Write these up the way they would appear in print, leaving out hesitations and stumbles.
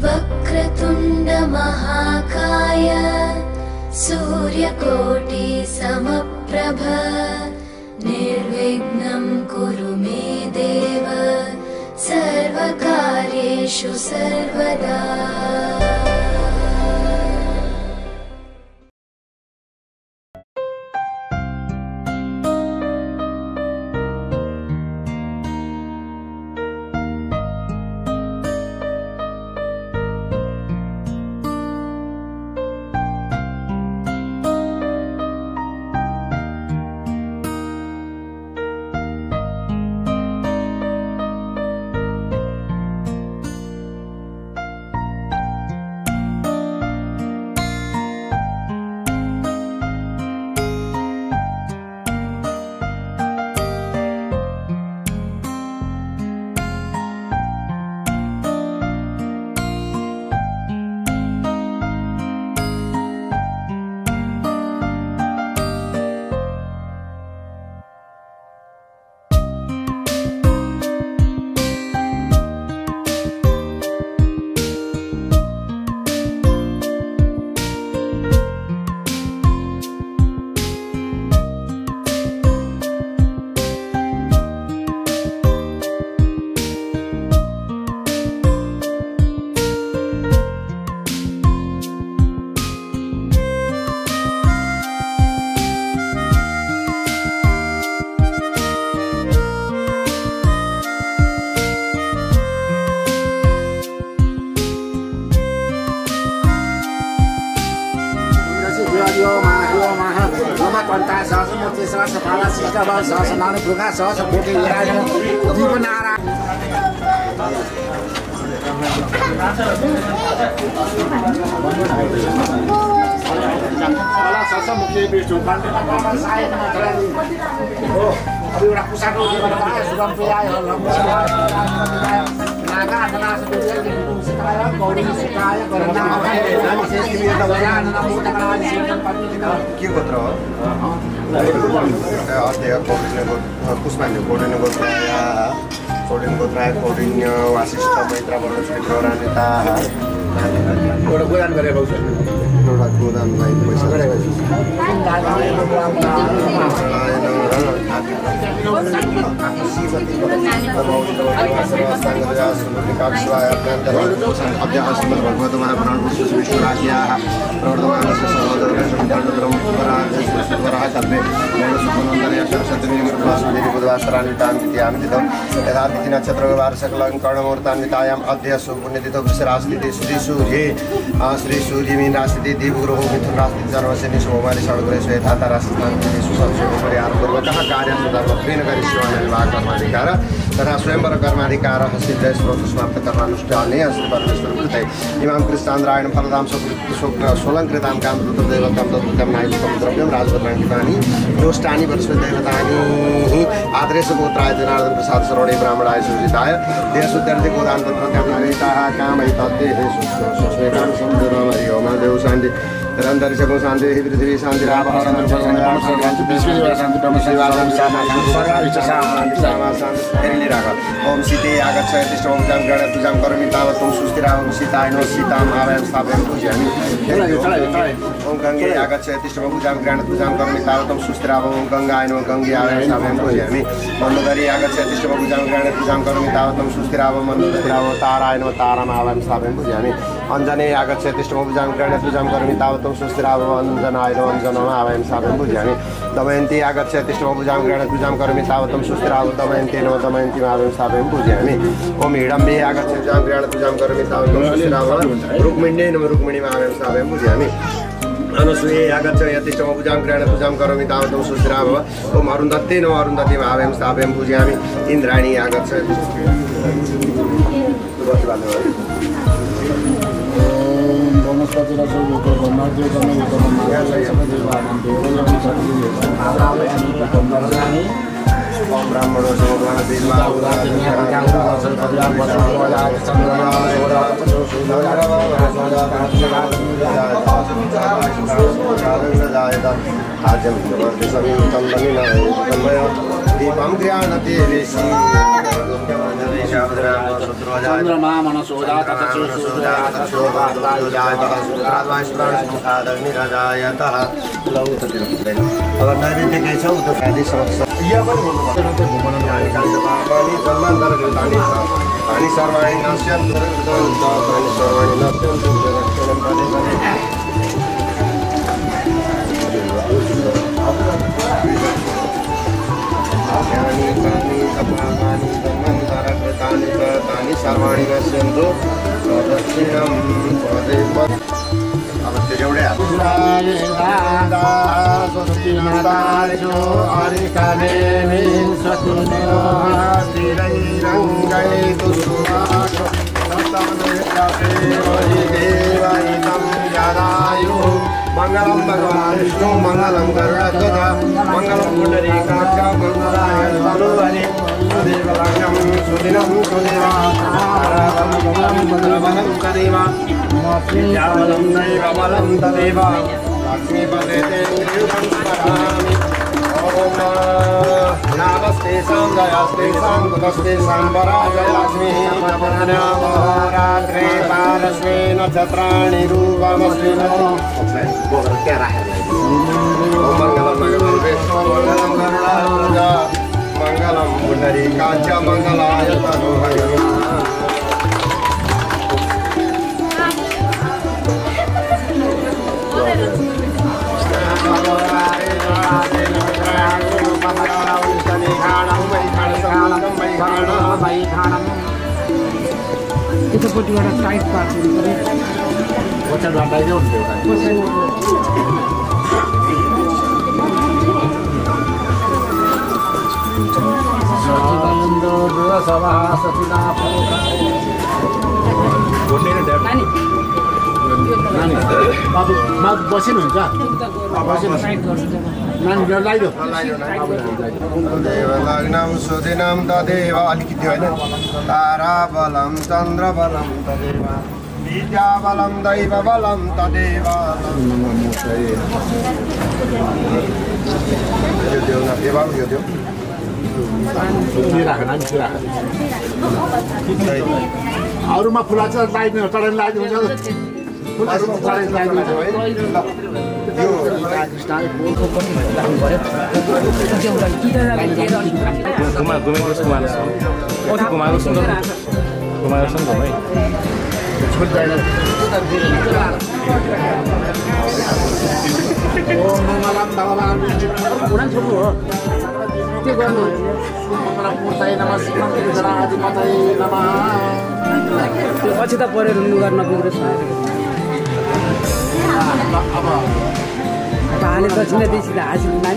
वक्रतुण्ड महाकाय सूर्यकोटि समप्रभ निर्विघ्नं कुरु मे देव सर्वकार्येषु सर्वदा। कर्णमुहूर्तान्वितायाम् अद्य सुपुण्यतिथौ वृषराजतिथि श्री सूर्य मीन राशि देवगुरु मिथुन राशि सर्वशनि सोमवारी षड्ग्रह श्वेता राशिस्थान परिहारपूर्वकः कार्यं करिष्यामि विवाह कर्माधिकार तथा स्वयंवर कर्माधिकार सिद्ध स्रोत समाप्त कर्मानुष्ठाने श्री परमेश्वर कृते इमां कृष्णान्द्रायण फलदां सोलंकृतां काम रुद्रदेवतां तत्त्वं नायकं द्रव्यं राजभद्राणि दोष्टानि वर्षदेवतानि आदरेश गोत्राय जनार्दन प्रसाद सरोणे ब्राह्मणाय सुजिताय देशुद्धर्थे गोदान तत्त्वज्ञानहिताः कामहितत्ते हे सुस्मेकां समुद्रमहि ओम देव शान्ति निरंतर जगो शांति पृथ्वी शांति ओम सीते आगच्छ तिष्ठं गणेश पूजां करोमि तावत् त्वं सुस्थिरावं सीताय नो सीतां आवाहयामि स्थापयामि पूजयामि ओम गंगे आगच्छ तिष्ठं पूजां गणेश पूजां करोमि तावत् त्वं सुस्थिरावं गंगाय नो गंगे आवाहयामि स्थापयामि पूजयामि मन्दोदरी आगच्छ तिष्ठं पूजां गणेश पूजां करोमि तावत् त्वं सुस्थिरावं मन्दोदरावं ताराय नो ताराम् आवाहयामि स्थापयामि पूजयामि अंजने आगच्छ तिष्ठं पूजां गणेश पूजां करोमि तावत् त्वं सुस्थिरावं अंजनाय नो अंजनम् आवाहयामि स्थापयामि पूजयामि दमयन्ती आगच्छ तिष्ठं पूजां गणेश पूजां करोमि तावत् त्वं सुस्थिरावं दमयन्ती नो दमयन्तीम् आवाहयामि स्थापयामि पूजयामि ओम हिडम्बे आगच्छ पूजां गणेश पूजां करोमि तावत् त्वं सुस्थिरावं रुक्मिण्ये नो रुक्मिणीम् आवाहयामि स्थापयामि पूजयामि अनुसूये आगच्छ यतिष्ठं पूजां गणेश पूजां करोमि तावत् त्वं सुस्थिरावं ओम अरुन्धत्ते नो अरुन्धतीम् आवाहयामि स्थापयामि पूजयामि इन्द्राणी आगच्छ ओम ब्राह्मणो भगवान देवा आज दीपं गृह्णाति ऋषि चन्द्रमा मनसोदा अगर नैवेद्य केही छ उता खाली समक्ष पानी सर्वाणी नश्यन्तु पानी सर्वाणी नश्यन्तु तानि सर्वाणी नश्यन्तु प्रदक्षिणं प्रदेव अब त्यो एउटै मंगलम भगवान विष्णु मंगलम गरुड़ध्वज मंगलम पुंडरीकाक्ष मंगलाय तनुहरि देवलग्नं सुदिनं सुदेवाबलं तदेव विद्याबलं दैवबलं तदेव लक्ष्मीपदे देवं स्मरामि ओम नामस्तेषां जयस्तेषां कुतस्तेषां पराजय लक्ष्मीः नवरात्रे पारस्वे नक्षत्राणि रूपमस्मि मंगलम मंगलम विष्णु मंगलम गरुड़ध्वज मंगलम पुंडरीकाक्ष मंगलाय तनुहरि itu pun juga ada tight part ini. Bocah dua aja udah. Satibandu dua sama satina puka. Bonne dah. Nani. Mau bosin enggak? Bosin. Nani dia lagi tu. देवलग्नं सुदिनं तदेव अलिकति होइन ताराबलं चन्द्रबलं तदेव विद्याबलं दैवबलं तदेव अरूमा फुलाच लाइदिनु चढाइ लाइदिनु हुन्छ फुलाहरुमा चढाइ लाइदिनु पछि त परेर लुगा नपुग्छ पानी दक्षिण दिएपछि त हासिल मानि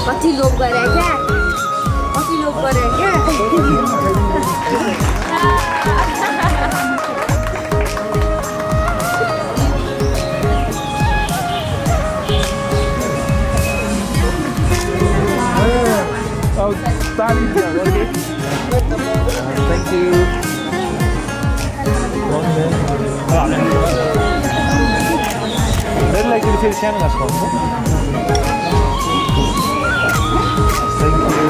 कति लोभ गरे क्या कति लोभ गरे क्या Oh, thank you. Red light will feel shining as well. Thank you.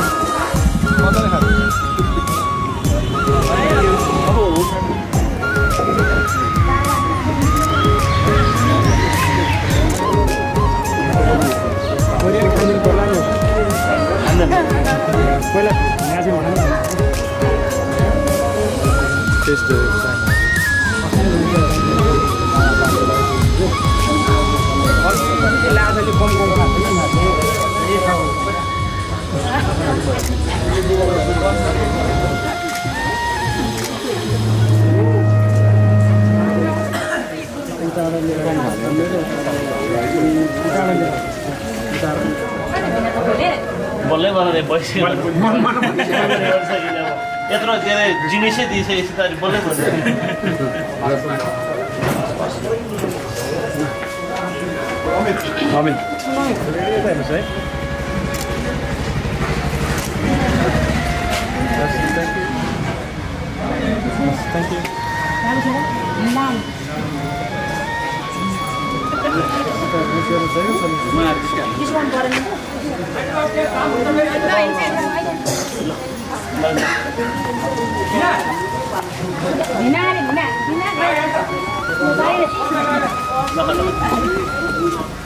Taste the बोल्दै बनाउने पैसा यत्रो के अरे जिनिसै दिइसकेपछि त बोल्दै भन्नु Amin. Thank you. Thank you.